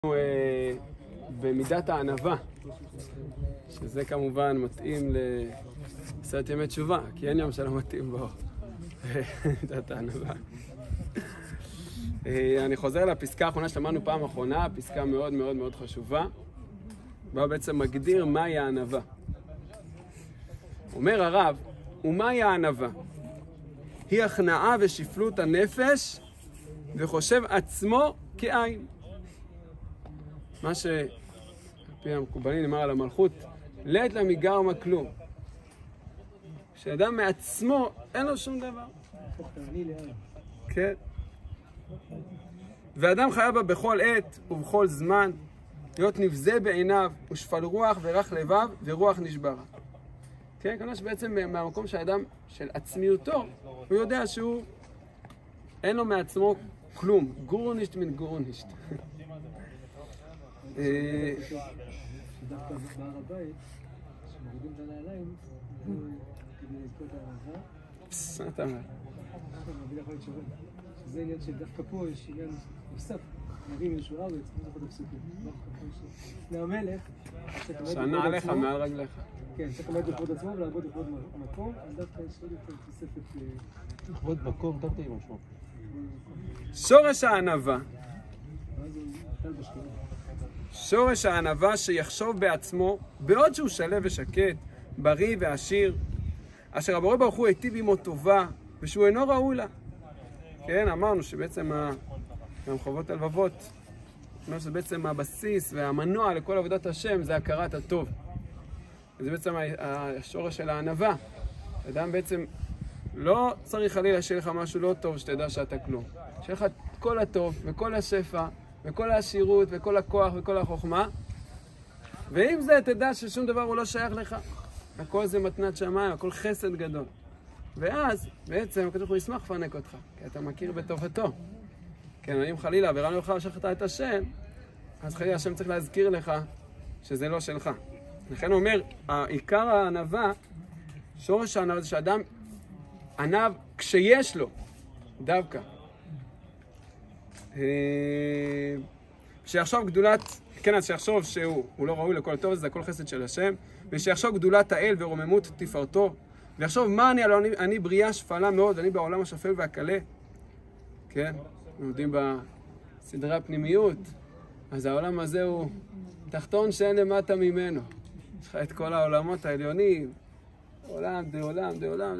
במידת הענווה, שזה כמובן מתאים לעשרת ימי תשובה, כי אין יום שלא מתאים בו מידת הענווה. אני חוזר לפסקה האחרונה שלמדנו פעם אחרונה, פסקה מאוד מאוד מאוד חשובה, בה בעצם מגדיר מהי הענווה. אומר הרב, ומהי הענווה? היא הכנעה ושפלות הנפש וחושב עצמו כעין. מה שעל פי המקובלים נאמר על המלכות, לית לה מגרמה כלום. שאדם מעצמו אין לו שום דבר. כן. ואדם חייב בה בכל עת ובכל זמן, להיות נבזה בעיניו ושפל רוח ורך לבב ורוח נשברה. כן, כנראה שבעצם מהמקום שהאדם של עצמיותו, הוא יודע שהוא אין לו מעצמו כלום. גורנישט מן גורנישט. דווקא בהר הבית, כשמורידים את הנעליים, כדי לזכות הענווה. מה אתה אומר? שזה עניין שדווקא פה יש עניין נוסף, נרים ישוע ארץ, לא זוכר את הפסוקים. לפני המלך, שנה עליך מעל רגליך. כן, צריך לעמוד לכבוד עצמו ולעבוד לכבוד מקום, אז דווקא יש עוד יותר תוספת לכבוד מקום, דווקא עם משהו. שורש הענווה. שורש הענווה שיחשוב בעצמו, בעוד שהוא שלב ושקט, בריא ועשיר, אשר הבורא ברוך הוא היטיב עמו טובה, ושהוא אינו ראוי לה. כן, אמרנו שבעצם גם חובות הלבבות, זה בעצם הבסיס והמנוע לכל עבודת השם, זה הכרת הטוב. וזה בעצם השורש של הענווה. אדם בעצם לא צריך חלילה שיהיה לך משהו לא טוב, שתדע שאתה כלום. שיהיה לך כל הטוב וכל השפע, וכל העשירות, וכל הכוח, וכל החוכמה. ועם זה תדע ששום דבר הוא לא שייך לך. הכל זה מתנת שמיים, הכל חסד גדול. ואז, בעצם, הקדוש ברוך הוא ישמח לפנק אותך, כי אתה מכיר בטובתו. כן, אם חלילה, ורן לך שכחת את השם, אז חלילה השם צריך להזכיר לך שזה לא שלך. לכן הוא אומר, עיקר הענווה, שורש הענווה זה שאדם ענב כשיש לו, דווקא. שיחשוב גדולת, כן, אז שיחשוב שהוא לא ראוי לכל טוב, זה הכל חסד של השם, ושיחשוב גדולת האל ורוממות תפארתו, ויחשוב מה אני בריאה שפלה מאוד, אני בעולם השפל והקלה, כן, אנחנו יודעים בסדרי הפנימיות, אז העולם הזה הוא תחתון שאין למטה ממנו, יש לך את כל העולמות העליונים, עולם, עולם,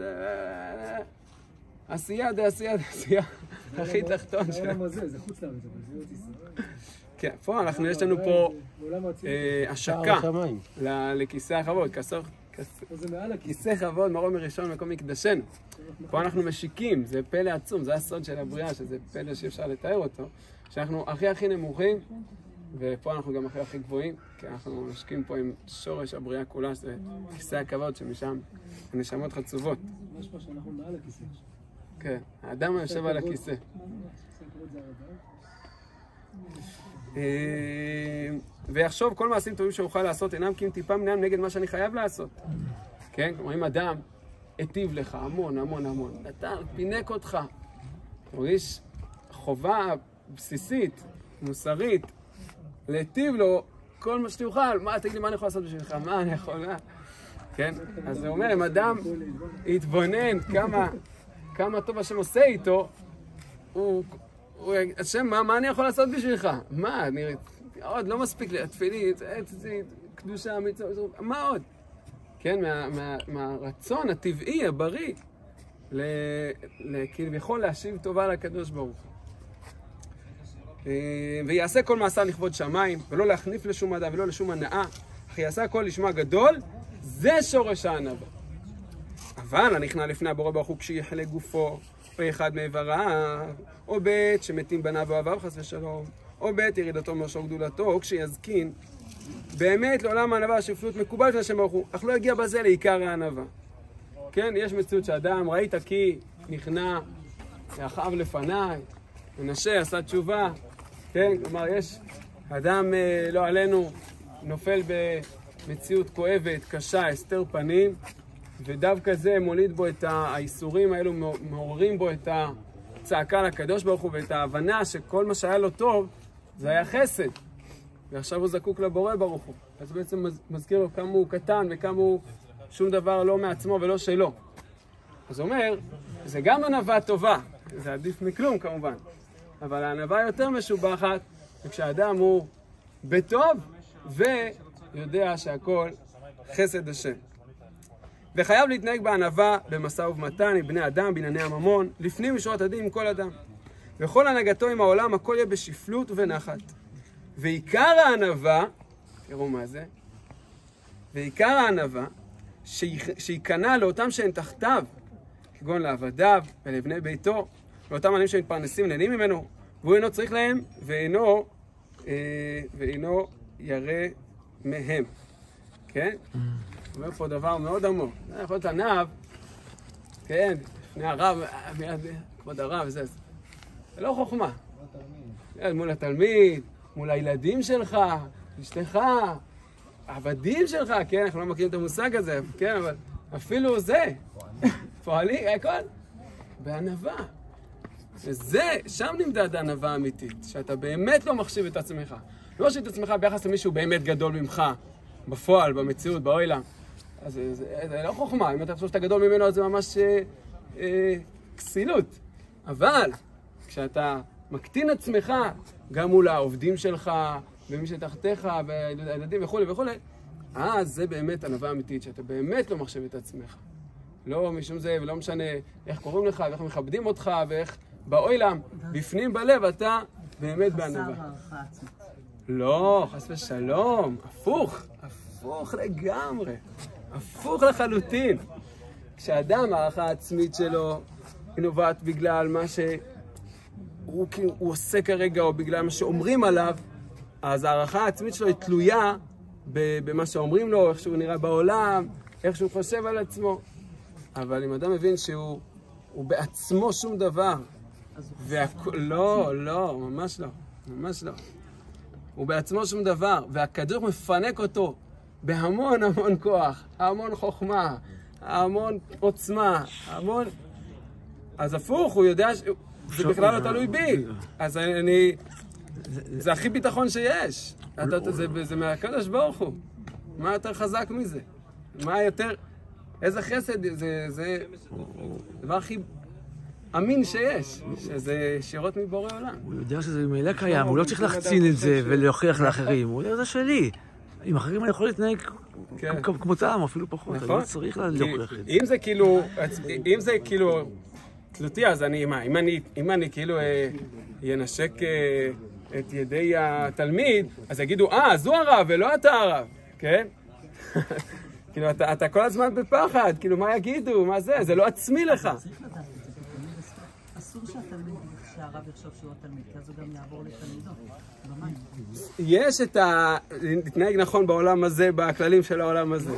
עשייה, הכי תחתון שלנו. העולם הזה, זה חוץ לארץ, אבל זה ארץ ישראל. כן, פה יש לנו פה השקה לכיסא הכבוד, כיסא כבוד מרום מראשון מקום מקדשנו. פה אנחנו משיקים, זה פלא עצום, זה הסוד של הבריאה, שזה פלא שאפשר לתאר אותו, שאנחנו הכי נמוכים, ופה אנחנו גם הכי גבוהים, כי אנחנו משקים פה עם שורש הבריאה כולה, שזה כיסא הכבוד, שמשם הנשמות חצובות. משמע שאנחנו מעל הכיסא. כן, האדם יושב על הכיסא. ויחשוב כל מעשים טובים שאוכל לעשות אינם כי אם טיפה מנהם נגד מה שאני חייב לעשות. כן, כלומר אם אדם היטיב לך המון, נתן, פינק אותך, תרגיש חובה בסיסית, מוסרית, להיטיב לו כל מה שתוכל. מה, תגיד לי מה אני יכול לעשות בשבילך? מה אני יכול? כן, אז זה אומר, אם אדם יתבונן כמה טוב השם עושה איתו, השם, מה אני יכול לעשות בשבילך? מה, עוד לא מספיק לי, התפילית, קדושה, מצווה, מה עוד? כן, מהרצון הטבעי, הבריא, כביכול להשיב טובה לקדוש ברוך הוא. ויעשה כל מעשה לכבוד שמיים, ולא להחניף לשום מדע ולא לשום הנאה, אך יעשה הכל לשמה גדול, זה שורש הענווה. אבל הנכנע לפני הבורא ברוך הוא כשיחלה גופו, או אחד מאיבריו, או בית שמתים בניו ואוהביו חס ושלום, או בית ירידתו מרשו גדולתו, או כשיזקין, באמת לעולם הענווה השפלות מקובל לפני השם ברוך הוא, אך לא יגיע בזה לעיקר הענווה. כן, יש מציאות שאדם, ראית כי נכנע, אחאב לפניי, מנשה עשה תשובה, כן, כלומר יש אדם לא עלינו, נופל במציאות כואבת, קשה, הסתר פנים, ודווקא זה מוליד בו את האיסורים האלו, מעוררים בו את הצעקה לקדוש ברוך הוא ואת ההבנה שכל מה שהיה לו טוב זה היה חסד. ועכשיו הוא זקוק לבורא ברוך הוא. אז בעצם מזכיר לו כמה הוא קטן וכמה הוא שום דבר לא מעצמו ולא שלו. אז הוא אומר, זה גם ענווה טובה, זה עדיף מכלום כמובן, אבל הענווה יותר משובחת, וכשאדם הוא בטוב ויודע שהכל חסד השם. וחייב להתנהג בענווה במשא ובמתן עם בני אדם, בענייני הממון, לפנים משורת הדין עם כל אדם. וכל הנהגתו עם העולם, הכל יהיה בשפלות ונחת. ועיקר הענווה, תראו מה זה, ועיקר הענווה, שייכנע לאותם שהן תחתיו, כגון לעבדיו ולבני ביתו, לאותם אנשים שמתפרנסים נהנים ממנו, והוא אינו צריך להם, ואינו ירא מהם. כן? הוא אומר פה דבר מאוד עמוק. זה יכול להיות ענב, כן, לפני הרב, כבוד הרב, זה לא חוכמה. מול התלמיד, מול הילדים שלך, אשתך, העבדים שלך, כן, אנחנו לא מכירים את המושג הזה, כן, אבל אפילו זה, פועלי, הכל, בענווה. וזה, שם נמדד הענווה האמיתית, שאתה באמת לא מחשיב את עצמך. לא מחשיב את עצמך ביחס למישהו באמת גדול ממך, בפועל, במציאות, בעולם. אז זה לא חוכמה, אם אתה חושב שאתה גדול ממנו, אז זה ממש כסילות. אבל, כשאתה מקטין עצמך, גם מול העובדים שלך, ומי שתחתיך, והילדים וכו' וכו', אז זה באמת ענווה אמיתית, שאתה באמת לא מחשב את עצמך. לא משום זה, ולא משנה איך קוראים לך, ואיך מכבדים אותך, ואיך בעולם, בפנים בלב, אתה באמת בענווה. לא, חס ושלום, הפוך לגמרי, הפוך לחלוטין. כשאדם, הערכה העצמית שלו, היא נובעת בגלל מה שהוא עושה כרגע, או בגלל מה שאומרים עליו, אז הערכה העצמית שלו היא תלויה במה שאומרים לו, איך שהוא נראה בעולם, איך שהוא חושב על עצמו. אבל אם אדם מבין שהוא בעצמו שום דבר, לא, ממש לא, ממש לא. הוא בעצמו שום דבר, והכדור מפנק אותו בהמון המון כוח, המון חוכמה, המון עוצמה, המון... אז הפוך, הוא יודע שזה בכלל לא תלוי בי. אז זה הכי ביטחון שיש. זה מהקדוש ברוך הוא. מה יותר חזק מזה? מה יותר... איזה חסד, זה דבר הכי אמין שיש, שזה שירות מבורא עולם. הוא יודע שזה ממילא קיים, הוא לא צריך להחצין את זה ולהוכיח לאחרים, הוא יודע, זה שלי. עם אחרים אני יכול להתנהג כמותם, אפילו פחות, אני לא צריך להוכיח את זה. אם זה כאילו תלותי, אז אם אני כאילו ינשק את ידי התלמיד, אז יגידו, אז הוא הרב ולא אתה הרב, כן? כאילו, אתה כל הזמן בפחד, כאילו, מה יגידו, מה זה? זה לא עצמי לך. צריך לדעת את זה, אסור שהרב יחשוב שהוא התלמיד, כי אז הוא גם יעבור לתלמידו, במים. יש להתנהג נכון בעולם הזה, בכללים של העולם הזה.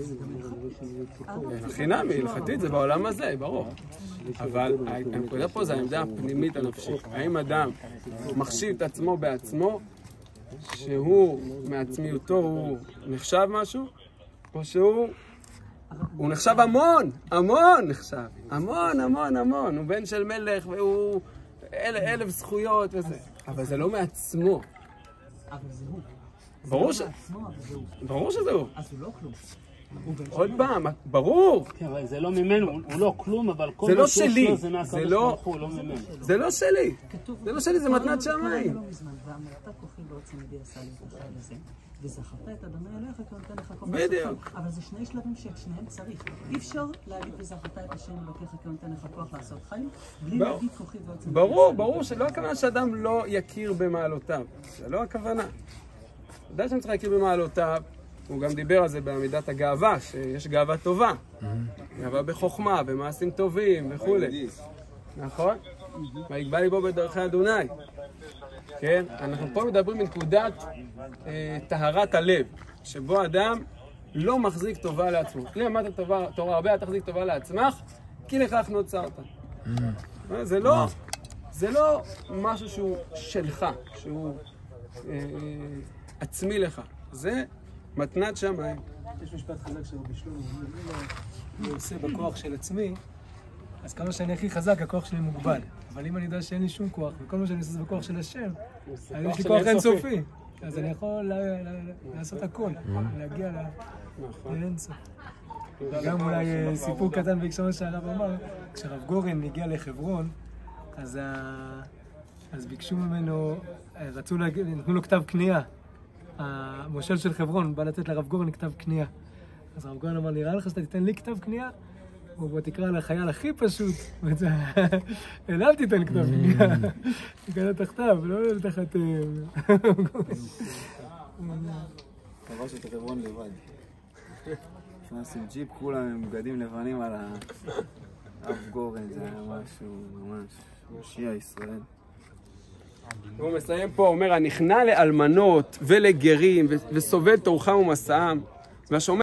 חינמי, הלכתית, זה בעולם הזה, ברור. אבל הנקודה פה זה העמדה הפנימית הנפשית. האם אדם מחשיב את עצמו בעצמו, שהוא מעצמיותו, הוא נחשב משהו? או שהוא נחשב המון נחשב, המון, הוא בן של מלך והוא 1000 זכויות וזה, אבל זה לא מעצמו. אבל זה הוא. ברור שזה הוא. אז הוא לא כלום. עוד פעם, ברור. כן, אבל זה לא ממנו, הוא לא כלום, אבל כל מה שיש לו זה מהקדוש ברוך הוא, לא ממנו. זה לא שלי. זה לא שלי, זה מתנת שמיים. ואמרת כוחי בעוצם ידי עשה לי כוחי לזה. וזכרת את אדוני אליך כי הוא נותן לך כוח. בדיוק. אבל זה שני שלבים שאת שניהם צריך. אי אפשר להגיד וזכרת את השם אלוקיך כי הוא נותן לך כוח לעשות חיים, בלי להגיד כוחי בעוצם. ברור שלא הכוונה שאדם לא יכיר במעלותיו. זה לא הכוונה. ודאי שאני צריך להכיר במעלותיו. הוא גם דיבר על זה בעמידת הגאווה, שיש גאווה טובה. גאווה בחוכמה, במעשים טובים וכו'. נכון? ויגבה ליבו בדרכי אדוני. כן? אנחנו פה מדברים בנקודת טהרת הלב, שבו אדם לא מחזיק טובה לעצמו. אם למדת תורה הרבה, תחזיק טובה לעצמך, כי לכך נוצרת. זה לא משהו שהוא שלך, שהוא עצמי לך. זה מתנת שמיים. יש משפט חזק של רבי שלמה, אם אני עושה בכוח של עצמי, אז כמה שאני הכי חזק, הכוח שלי מוגבל. אבל אם אני יודע שאין לי שום כוח, וכל מה שאני עושה זה בכוח של השם, אז יש לי כוח אינסופי. אז אני יכול לעשות הכל, להגיע לאינסוף. גם אולי סיפור קטן בהקשר שהרב אמר, כשהרב גורן הגיע לחברון, אז ביקשו ממנו, נתנו לו כתב קנייה. המושל של חברון בא לתת לרב גורן כתב קנייה. אז הרב גורן אמר, נראה לך שאתה תיתן לי כתב קנייה? ובוא תקרא לחייל הכי פשוט. אליו תיתן כתב קנייה. תקרא תחתיו, לא תחת... כבש את חברון לבד. נכנס עם ג'יפ, כולם עם בגדים לבנים על האב גורן, זה היה משהו ממש משיע ישראל. הוא מסיים פה, אומר, הנכנע לאלמנות ולגרים וסובל תורכם ומסעם, והשומר